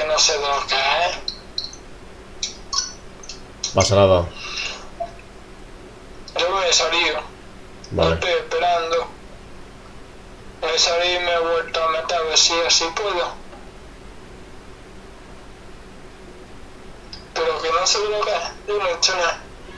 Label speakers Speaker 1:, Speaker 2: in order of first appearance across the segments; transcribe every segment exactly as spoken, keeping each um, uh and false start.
Speaker 1: que no sé lo que es.
Speaker 2: Pasa nada.
Speaker 1: Yo me he salido.
Speaker 2: Vale.
Speaker 1: No estoy esperando. Me he salido y me he vuelto a meter a ver si así puedo. Pero que no sé lo que es. Yo no he hecho nada.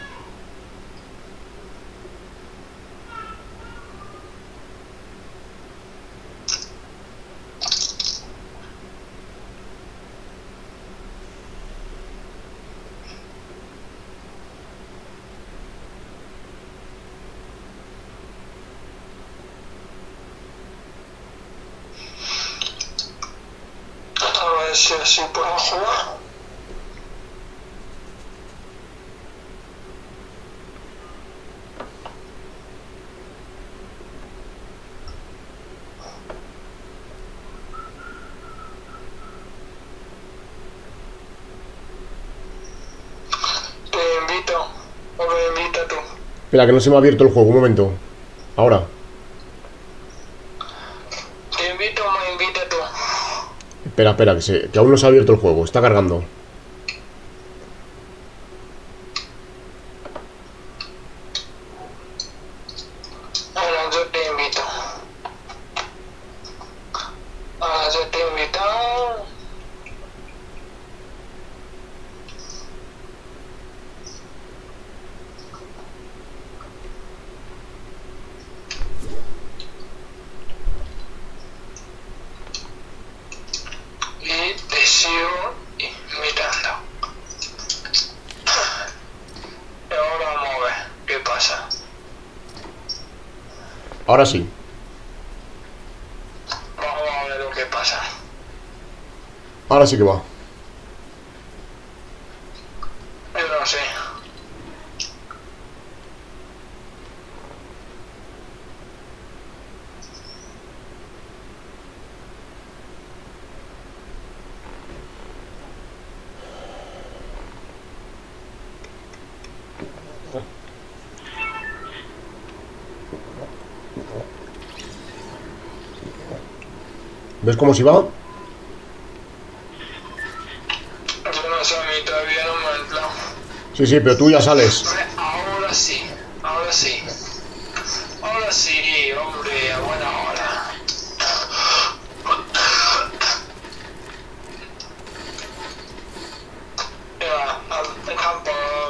Speaker 1: A ver si así puedo jugar. Te invito. O me invita tú.
Speaker 2: Espera, que no se me ha abierto el juego, un momento. Ahora.
Speaker 1: Te invito o me invita tú.
Speaker 2: Espera, espera, que, se, que aún no se ha abierto el juego. Está cargando.
Speaker 1: Ahora yo te invito. Ahora yo te invito. Y te sigo invitando. Y ahora vamos a ver qué pasa.
Speaker 2: Ahora sí.
Speaker 1: Vamos a ver lo que pasa.
Speaker 2: Ahora sí que va.
Speaker 1: Yo no sé.
Speaker 2: ¿Ves cómo si va?
Speaker 1: Yo no sé, a mí todavía no me ha entrado.
Speaker 2: Sí, sí, pero tú ya sales.
Speaker 1: Hombre, ahora sí, ahora sí. Ahora sí, hombre, a buena hora. Ya, al campo.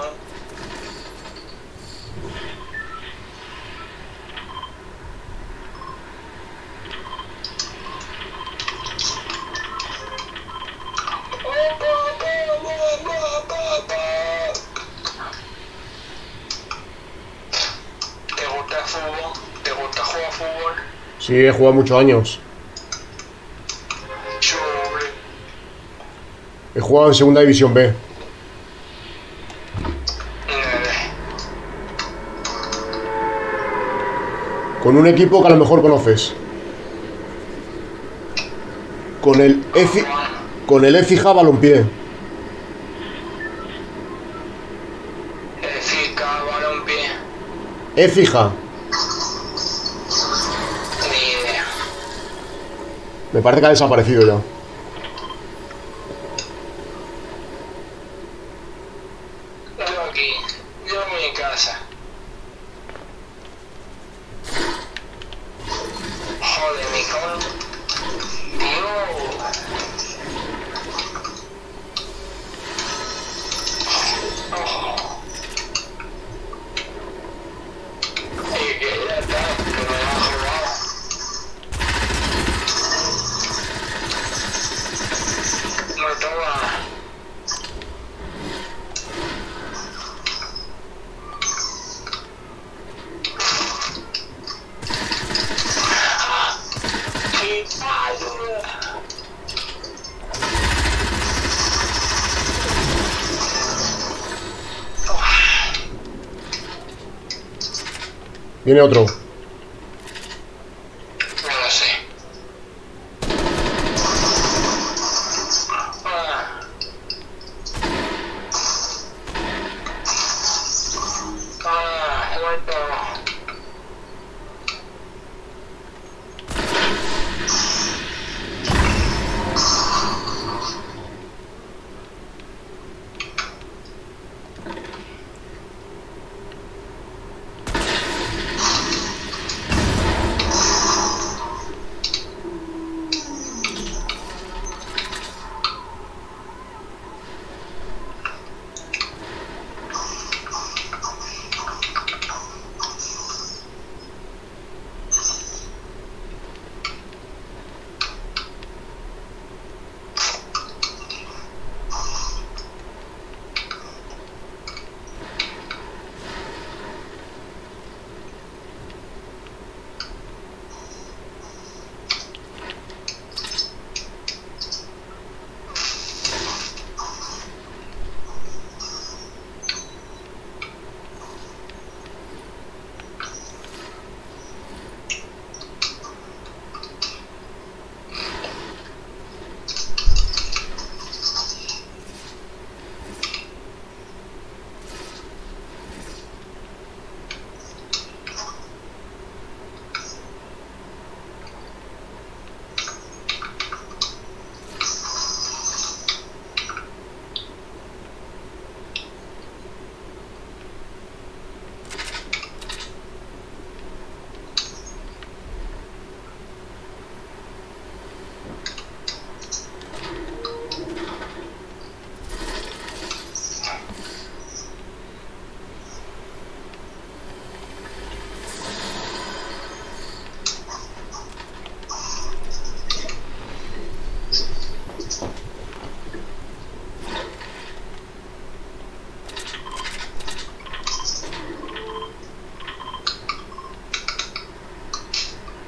Speaker 1: ¿Te gusta el fútbol? ¿Te gusta jugar fútbol?
Speaker 2: Sí, he jugado muchos años.
Speaker 1: Chuble.
Speaker 2: He jugado en Segunda División B.
Speaker 1: Nene.
Speaker 2: Con un equipo que a lo mejor conoces. Con el Eci... Con el Écija Balompié.
Speaker 1: Écija, balompié.
Speaker 2: Écija.
Speaker 1: Ni idea.
Speaker 2: Me parece que ha desaparecido ya.
Speaker 1: Yo aquí, yo en mi casa. Joder, mi cabrón. Dios. Oh. Y que ya está, que me lo ha robado. No toma.
Speaker 2: Viene otro.
Speaker 1: No lo sé. Ah. Ah, he vuelto.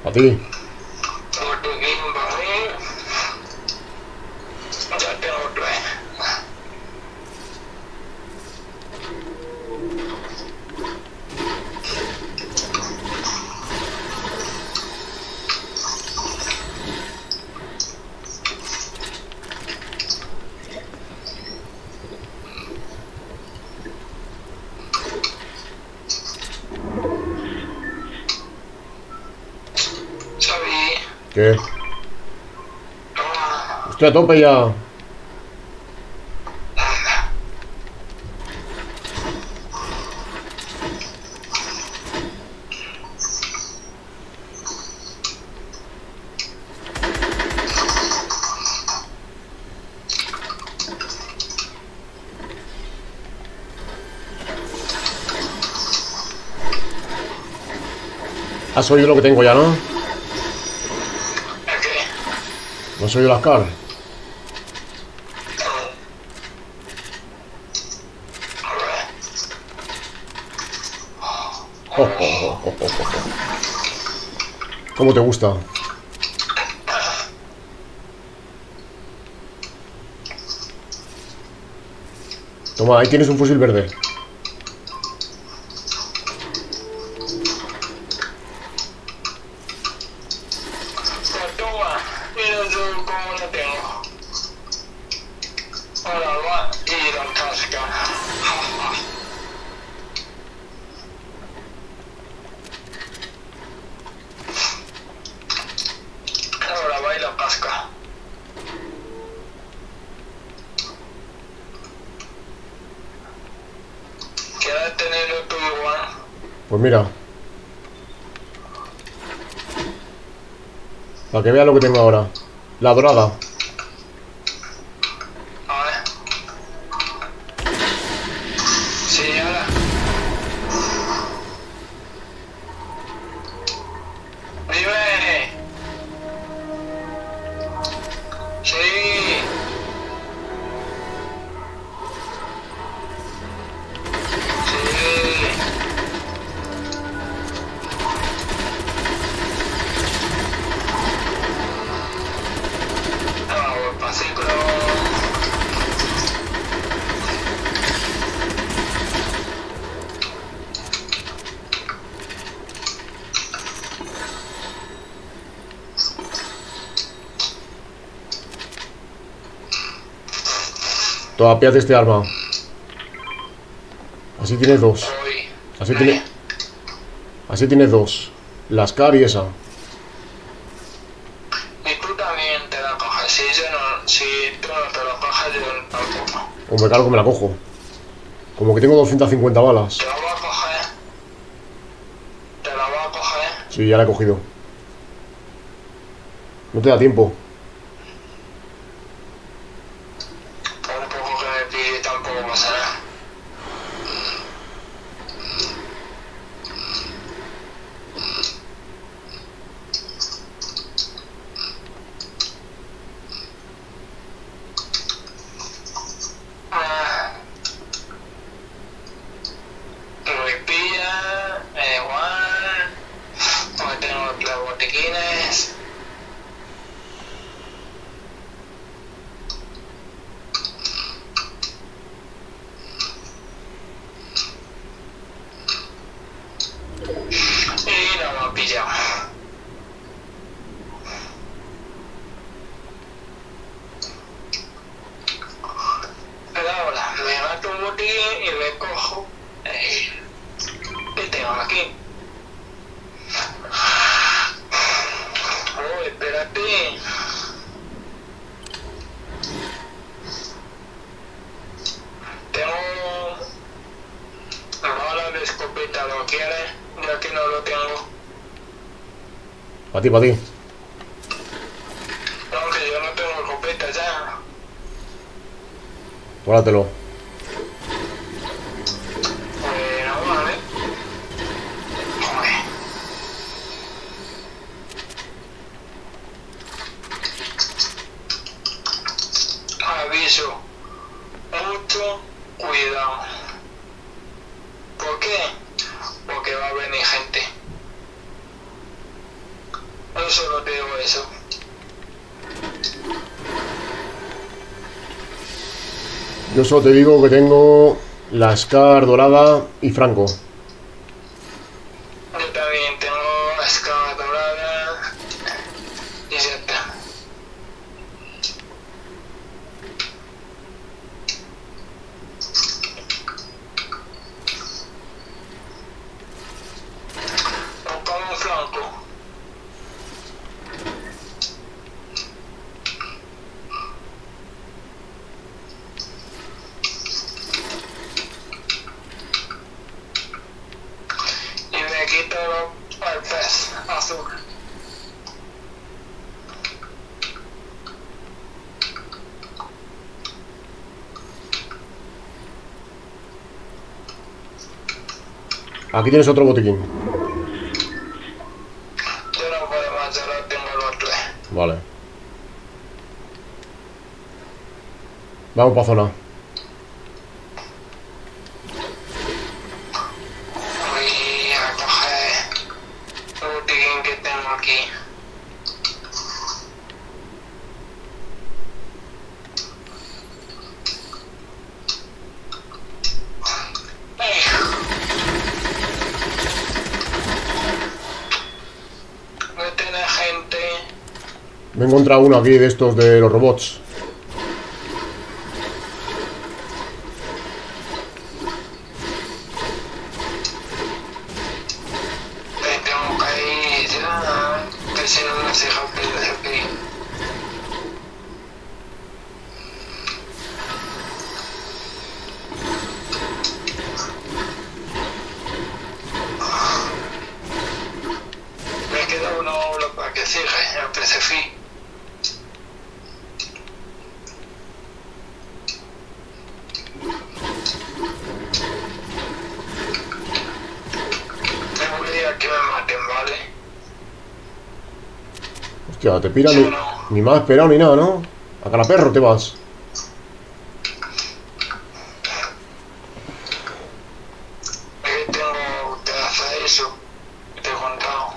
Speaker 2: A ti.
Speaker 1: Botiquín para mí. Ya tengo tres. Xavi,
Speaker 2: ¿Qué?
Speaker 1: toma.
Speaker 2: Estoy a tope ya. Has oído lo que tengo ya, ¿no?
Speaker 1: ¿El qué?
Speaker 2: ¿No has oído las car?
Speaker 1: A ver.
Speaker 2: Oh, oh, oh, oh, oh, oh. ¿Cómo te gusta? Toma, ahí tienes un fusil verde.
Speaker 1: Pues toma, mira yo cómo lo tengo. Ahora va y la casca. Ahora va y la casca. ¿Quieres tenerlo tú igual?
Speaker 2: Pues mira. Para que veas lo que tengo ahora. La dorada.
Speaker 1: A ver. Sí, ahora. ¡Vive! Sí. Sí. Ah, voy pa' ciclo.
Speaker 2: Toma, píllate este arma. Así tienes dos.
Speaker 1: Voy.
Speaker 2: Así tiene. Así tienes dos. La Scar y esa.
Speaker 1: Y tú también te la coges. Si yo no, si tú no te la coges, yo tampoco.
Speaker 2: Hombre, claro que me la cojo. Como que tengo doscientas cincuenta balas.
Speaker 1: ¿Te la vas a coger? ¿Te la vas a coger?
Speaker 2: Sí, ya la he cogido. No te da tiempo.
Speaker 1: Por un poco que me pide tampoco pasa nada. Ah. Me pilla, me da igual. Porque tengo los botiquines. Y no me ha pillado. Pero ahora me gasto un botiquín y me cojo. Eh, ¿Qué tengo aquí? Oh, espérate. Tengo balas de escopeta, ¿lo quieres? Ya que no lo tengo.
Speaker 2: Para ti, para ti.
Speaker 1: No, que yo no tengo escopeta ya.
Speaker 2: Guárdatelo.
Speaker 1: Bueno, vale. Joder. Aviso. Mucho cuidado. ¿Por qué? Porque va a venir gente. Yo solo te digo eso.
Speaker 2: Yo solo te digo que tengo la Scar dorada y Franco.
Speaker 1: Yo también tengo la escama dorada y ya está. Buscamos un flanco. Y me quito al pez azul.
Speaker 2: Aquí tienes otro botiquín.
Speaker 1: Yo no puedo más, ya lo tengo los tres.
Speaker 2: Vale. Vamos para zona.
Speaker 1: Voy a coger el botiquín que tengo aquí. Voy a tener gente.
Speaker 2: Me he encontrado uno aquí de estos de los robots.
Speaker 1: Me tengo que ir ya, que si no me se rápido de aquí. Me queda uno solo para que cierre el P C F I. Me voy a que me maten, ¿vale?
Speaker 2: Hostia, te pira ni, ni me has esperado ni nada, ¿no? A cara perro te vas.
Speaker 1: Es que tengo que hacer eso. Te he contado.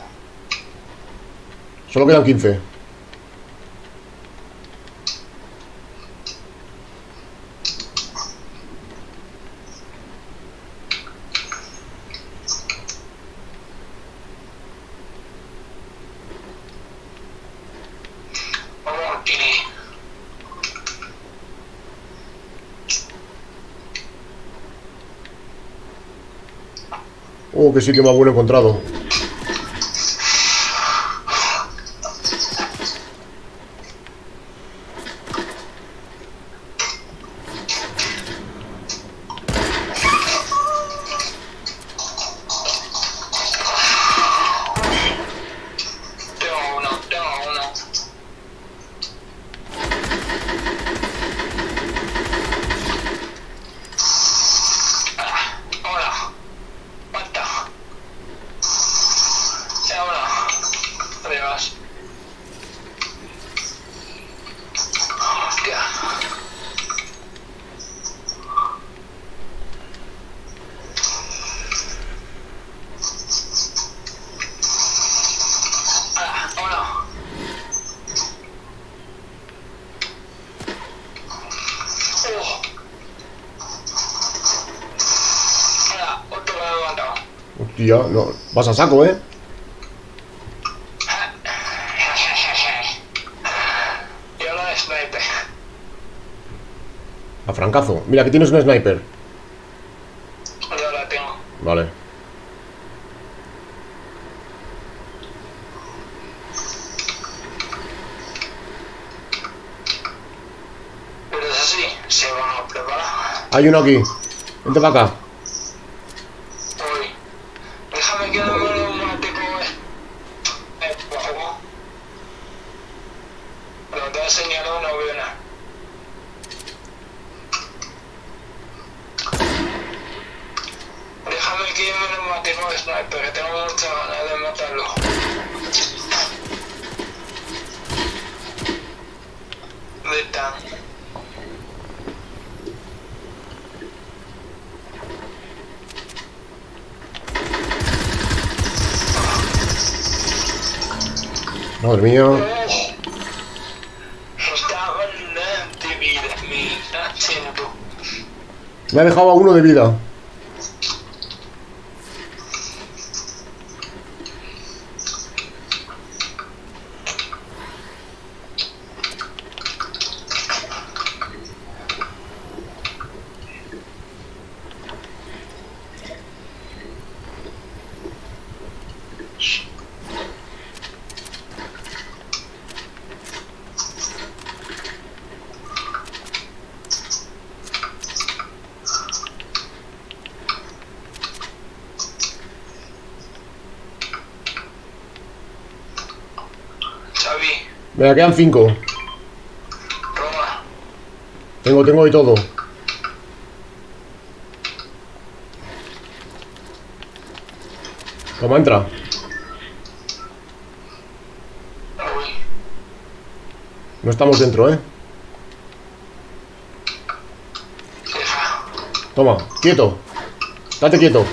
Speaker 2: Solo quedan quince.
Speaker 1: Vamos aquí.
Speaker 2: Oh, qué sitio más bueno he encontrado.
Speaker 1: Tengo uno, tengo uno. Ah, hola. Basta. Y ahora. Adiós. Hostia. Ah, hola. Oh. Hola, otro me ha matado.
Speaker 2: Hostia, no. Vas a saco, ¿eh?
Speaker 1: Y ahora sniper.
Speaker 2: A francazo. Mira, aquí tienes un sniper.
Speaker 1: Yo la tengo.
Speaker 2: Vale.
Speaker 1: Pero es así, se van a preparar.
Speaker 2: Hay uno aquí. Vente para acá.
Speaker 1: Uy, déjame que no me lo mate como es. Eh, bajo. Lo te he señalado, no veo nada. Déjame que me lo mate con sniper, que tengo muchas ganas de matarlo. ¿Dónde están?
Speaker 2: Madre mía.
Speaker 1: Oh, estaban de vida, mi acento.
Speaker 2: Me ha dejado a uno de vida.
Speaker 1: Xavi,
Speaker 2: Me quedan cinco.
Speaker 1: Roma,
Speaker 2: Tengo, tengo de todo. Toma, entra.
Speaker 1: uy,
Speaker 2: No estamos dentro, ¿eh?
Speaker 1: deja.
Speaker 2: Toma, quieto. Date quieto.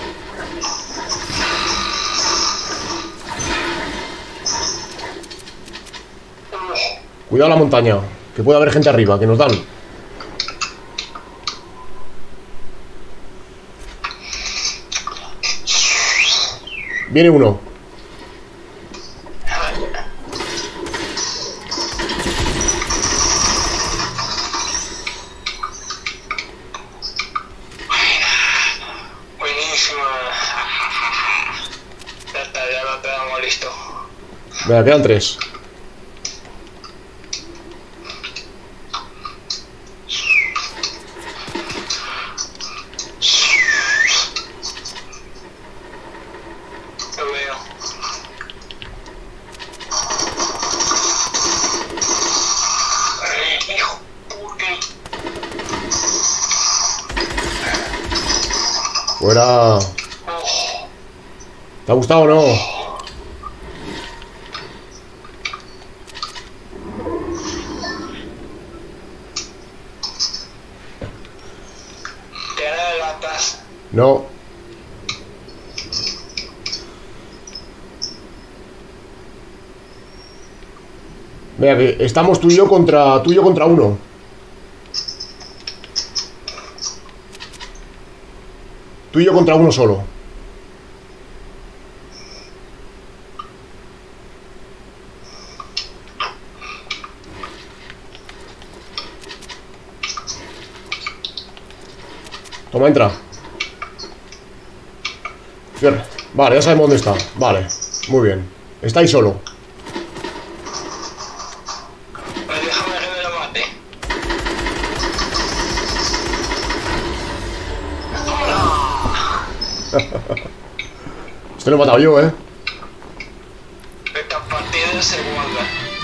Speaker 2: Cuidado la montaña, que puede haber gente arriba, que nos dan. Viene uno.
Speaker 1: Buenísima. Ya está, ya lo tenemos listo.
Speaker 2: Venga, quedan tres.
Speaker 1: Lo veo. Ay, hijo puta.
Speaker 2: Fuera.
Speaker 1: Oh,
Speaker 2: ¿Te ha gustado o no?
Speaker 1: te adelantas.
Speaker 2: No. Venga, que estamos tú y yo contra tú y yo contra uno. Tú y yo contra uno solo. Toma, entra. Cierra. Vale, ya sabemos dónde está. Vale, muy bien. Está ahí solo.
Speaker 1: Pues déjame que me lo mate.
Speaker 2: Este lo he matado yo, ¿eh?
Speaker 1: Esta partida se guarda.